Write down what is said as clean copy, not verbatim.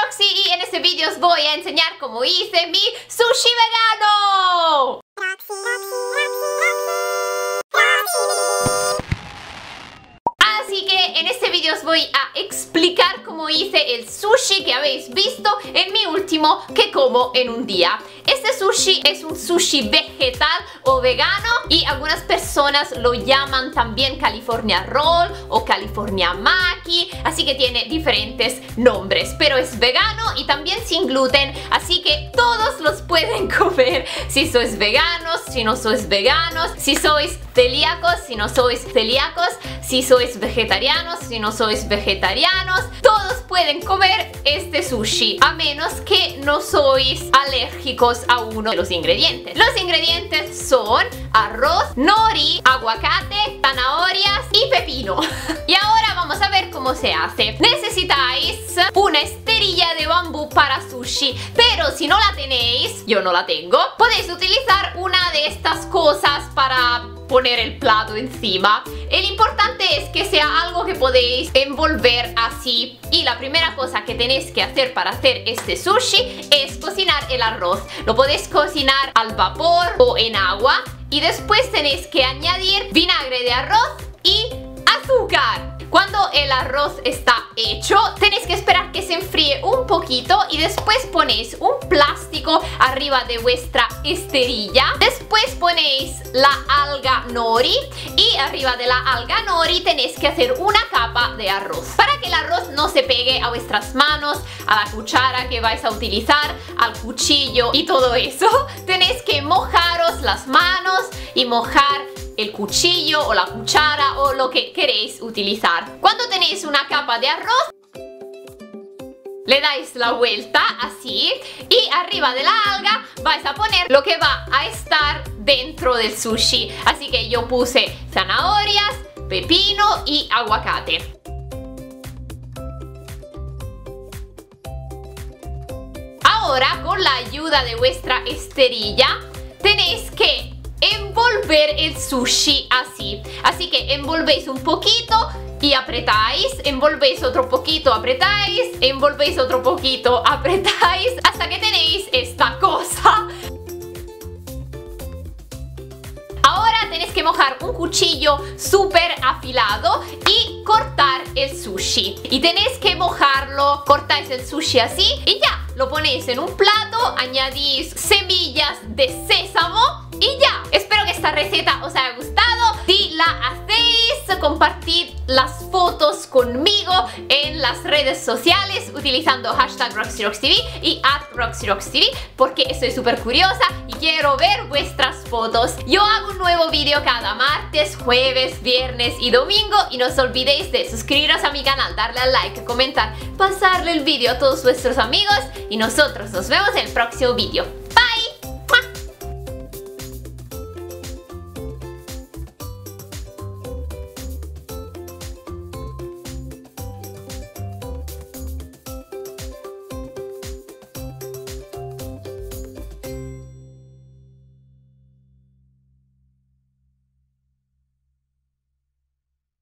Roxy y en este vídeo os voy a enseñar cómo hice mi sushi vegano. Así que en este vídeo os voy a explicar cómo hice el sushi que habéis visto en mi último que como en un día. Este sushi es un sushi vegetal o vegano y algunas personas lo llaman también California Roll o California Maki, así que tiene diferentes nombres, pero es vegano y también sin gluten, así que todos los pueden comer si sois veganos, si no sois veganos, si sois celíacos, si no sois celíacos, si sois vegetarianos, si no sois vegetarianos, todos pueden comer este sushi, a menos que no sois alérgicos a uno de los ingredientes. Los ingredientes son arroz, nori, aguacate, zanahorias y pepino. Y ahora vamos a ver cómo se hace. Necesitáis una esterilla de bambú para sushi, pero si no la tenéis, yo no la tengo, podéis utilizar una de estas cosas para poner el plato encima. El importante es que sea algo que podéis envolver así. Y la primera cosa que tenéis que hacer para hacer este sushi es cocinar el arroz. Lo podéis cocinar al vapor o en agua y después tenéis que añadir vinagre de arroz y azúcar. Cuando el arroz está hecho, tenéis que esperar que se enfríe un poquito y después ponéis un plástico arriba de vuestra esterilla. Después ponéis la alga nori y arriba de la alga nori tenéis que hacer una capa de arroz. Para que el arroz no se pegue a vuestras manos, a la cuchara que vais a utilizar, al cuchillo y todo eso, tenéis que mojaros las manos y mojar el cuchillo o la cuchara o lo que queréis utilizar. Cuando tenéis una capa de arroz, le dais la vuelta así y arriba de la alga vais a poner lo que va a estar dentro del sushi. Así que yo puse zanahorias, pepino y aguacate. Ahora, con la ayuda de vuestra esterilla, tenéis que envolver el sushi así. Así que envolvéis un poquito y apretáis, envolvéis otro poquito, apretáis, envolvéis otro poquito, apretáis, hasta que tenéis esta cosa. Ahora tenéis que mojar un cuchillo súper afilado y cortar el sushi. Y tenéis que mojarlo, cortáis el sushi así y ya, lo ponéis en un plato, añadís semillas de sésamo y ya. Espero que esta receta os haya gustado. Si la hacéis, compartid las fotos conmigo en las redes sociales utilizando hashtag RoxyRoxTV y @RoxyRoxTV, porque estoy súper curiosa y quiero ver vuestras fotos. Yo hago un nuevo vídeo cada martes, jueves, viernes y domingo y no os olvidéis de suscribiros a mi canal, darle al like, comentar, pasarle el vídeo a todos vuestros amigos y nosotros nos vemos en el próximo vídeo.